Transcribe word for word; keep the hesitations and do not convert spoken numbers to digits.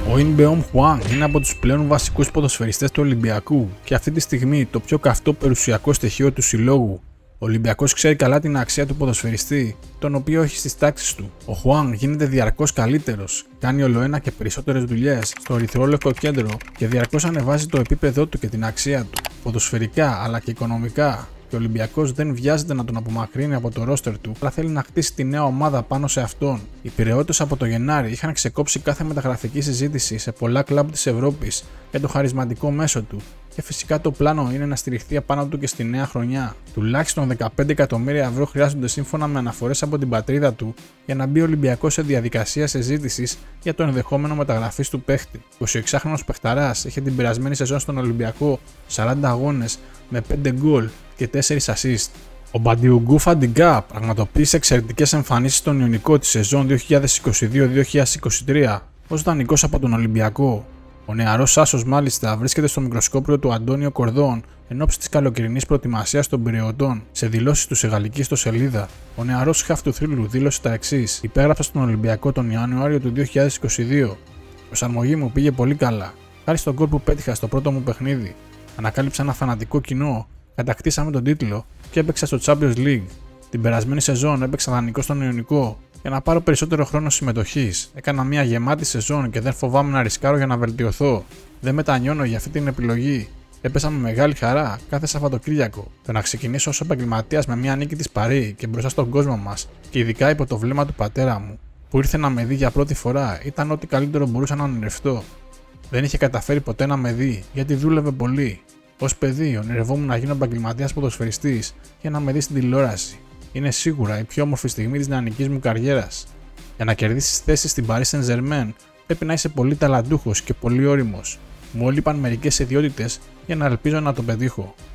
Ο Ινμπεόμ Χουάνγκ είναι από τους πλέον βασικούς ποδοσφαιριστές του Ολυμπιακού και αυτή τη στιγμή το πιο καυτό περιουσιακό στοιχείο του συλλόγου. Ο Ολυμπιακός ξέρει καλά την αξία του ποδοσφαιριστή, τον οποίο έχει στις τάξεις του. Ο Χουάνγκ γίνεται διαρκώς καλύτερος, κάνει ολοένα και περισσότερες δουλειές στο ερυθρόλευκο κέντρο και διαρκώς ανεβάζει το επίπεδό του και την αξία του, ποδοσφαιρικά αλλά και οικονομικά. Και ο Ολυμπιακός δεν βιάζεται να τον απομακρύνει από το ρόστερ του, αλλά θέλει να χτίσει τη νέα ομάδα πάνω σε αυτόν. Οι πειραιώτες από το Γενάρη είχαν ξεκόψει κάθε μεταγραφική συζήτηση σε πολλά κλαμπ της Ευρώπης για το χαρισματικό μέσο του, και φυσικά το πλάνο είναι να στηριχθεί απάνω του και στη νέα χρονιά. Τουλάχιστον δεκαπέντε εκατομμύρια ευρώ χρειάζονται σύμφωνα με αναφορές από την πατρίδα του για να μπει ο Ολυμπιακός σε διαδικασία συζήτησης για το ενδεχόμενο μεταγραφής του παίχτη. Ο εικοσιεξάχρονος παιχταράς είχε την περασμένη σεζόν στον Ολυμπιακό σαράντα αγώνες με πέντε γκολ και τέσσερα assist. Ο Μπαντιουγκού Φαντιγκά πραγματοποίησε εξαιρετικές εμφανίσεις στον Ιωνικό τη σεζόν δύο χιλιάδες είκοσι δύο δύο χιλιάδες είκοσι τρία ως δανεικός από τον Ολυμπιακό. Ο νεαρός άσος μάλιστα βρίσκεται στο μικροσκόπιο του Αντώνιο Κορδόν εν ώψη της καλοκαιρινής προετοιμασίας των Πειραιωτών. Σε δηλώσεις του σε γαλλική ιστοσελίδα, ο νεαρός χαφ του θρύλου δήλωσε τα εξής: «Υπέγραψα στον Ολυμπιακό τον Ιανουάριο του δύο χιλιάδες είκοσι δύο. Η προσαρμογή μου πήγε πολύ καλά. Χάρη στον γκολ που πέτυχα στο πρώτο μου παιχνίδι, ανακάλυψα ένα φανατικό κοινό, κατακτήσαμε τον τίτλο και έπαιξα στο Champions League. Την περασμένη σεζόν έπαιξα δανεικό στον Ιωνικό για να πάρω περισσότερο χρόνο συμμετοχής. Έκανα μια γεμάτη σεζόν και δεν φοβάμαι να ρισκάρω για να βελτιωθώ. Δεν μετανιώνω για αυτή την επιλογή. Έπαιζα με μεγάλη χαρά κάθε Σαββατοκύριακο. Το να ξεκινήσω ως επαγγελματίας με μια νίκη της Παρί και μπροστά στον κόσμο μας, και ειδικά υπό το βλέμμα του πατέρα μου, που ήρθε να με δει για πρώτη φορά, ήταν ό,τι καλύτερο μπορούσα να ονειρευτώ. Δεν είχε καταφέρει ποτέ να με δει γιατί δούλευε πολύ. Ως παιδί, ονειρευόμουν να γίνω επαγγελματίας ποδοσφαιριστής για να με δει στην τηλεόραση. Είναι σίγουρα η πιο όμορφη στιγμή της νεανικής μου καριέρας. Για να κερδίσεις θέση στην Paris Saint-Germain, πρέπει να είσαι πολύ ταλαντούχος και πολύ ώριμος. Μου έλειπαν μερικές ιδιότητες για να ελπίζω να το πετύχω.